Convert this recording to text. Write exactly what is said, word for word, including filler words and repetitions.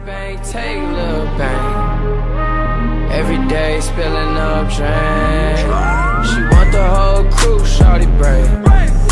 bang, take Lil Bang. Every day spilling up drain. She want the whole crew, shawty brave.